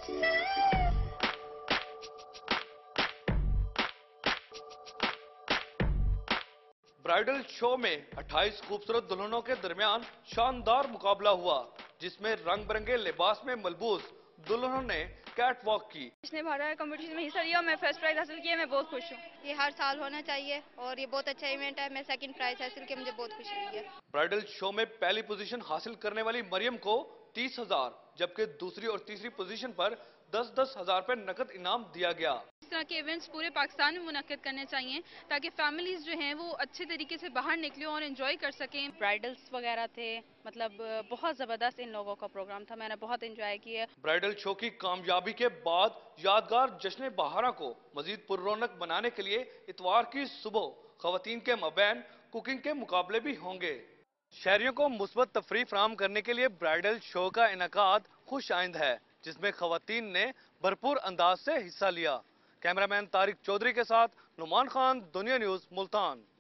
Bridal show में 28 खूबसूरत दुल्हनों के दरमियान शानदार मुकाबला हुआ, जिसमें रंग बिरंगे लिबास में मलबूस दुल्हनों ने कैट वॉक की। इसने भारत कंपटीशन में हिस्सा लिया और मैं फर्स्ट प्राइज हासिल किया। मैं बहुत खुश हूँ। ये हर साल होना चाहिए और ये बहुत अच्छा इवेंट है। मैं सेकंड प्राइज हासिल किया, मुझे बहुत खुशी हुई है। ब्राइडल शो में पहली पोजीशन हासिल करने वाली मरियम को 30,000, जबकि दूसरी और तीसरी पोजीशन पर 10-10 हजार रुपए नकद इनाम दिया गया। इस तरह के इवेंट्स पूरे पाकिस्तान में मुनक्किद करने चाहिए ताकि फैमिलीज जो हैं वो अच्छे तरीके से बाहर निकलें और एंजॉय कर सकें। ब्राइडल्स वगैरह थे, मतलब बहुत ज़बरदस्त इन लोगों का प्रोग्राम था। मैंने बहुत एंजॉय किया। ब्राइडल शो की कामयाबी के बाद यादगार जश्न बहारा को मजीद पुररौनक बनाने के लिए इतवार की सुबह खवातीन के मबैन कुकिंग के मुकाबले भी होंगे। शहरियों को मुस्बत तफरीह फराहम करने के लिए ब्राइडल शो का इनेकाद खुश आइंद है, जिसमें खवातीन ने भरपूर अंदाज से हिस्सा लिया। कैमरामैन तारिक चौधरी के साथ नुमान खान, दुनिया न्यूज़, मुल्तान।